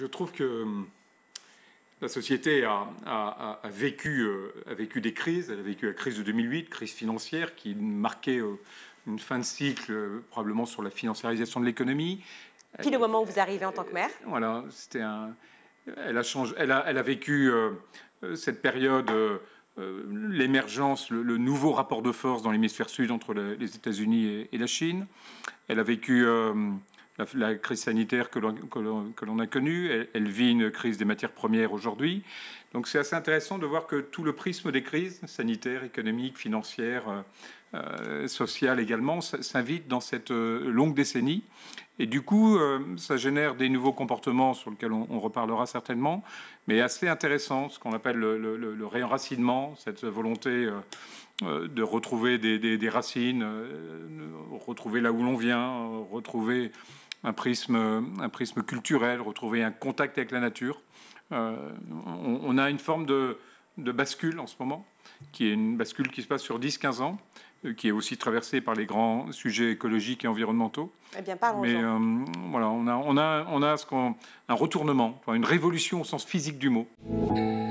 trouve que la société a vécu des crises. Elle a vécu la crise de 2008, crise financière qui marquait une fin de cycle, probablement sur la financiarisation de l'économie. Puis le moment où vous arrivez en tant que maire. Voilà, c'était elle a vécu cette période, l'émergence, le nouveau rapport de force dans l'hémisphère sud entre les États-Unis et la Chine. Elle a vécu la crise sanitaire que l'on a connue. Elle vit une crise des matières premières aujourd'hui. Donc c'est assez intéressant de voir que tout le prisme des crises sanitaires, économiques, financières, sociales également s'invite dans cette longue décennie. Et du coup, ça génère des nouveaux comportements sur lesquels on reparlera certainement, mais assez intéressant, ce qu'on appelle le réenracinement, cette volonté de retrouver des racines, retrouver là où l'on vient, retrouver un prisme culturel, retrouver un contact avec la nature. On a une forme de bascule en ce moment, qui est une bascule qui se passe sur 10-15 ans, qui est aussi traversée par les grands sujets écologiques et environnementaux. Eh bien, parlons-en. Mais voilà, on a un retournement, une révolution au sens physique du mot.